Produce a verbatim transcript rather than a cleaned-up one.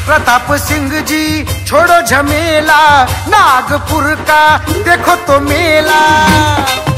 प्रताप सिंह जी छोड़ो झमेला, नागपुर का देखो तो मेला।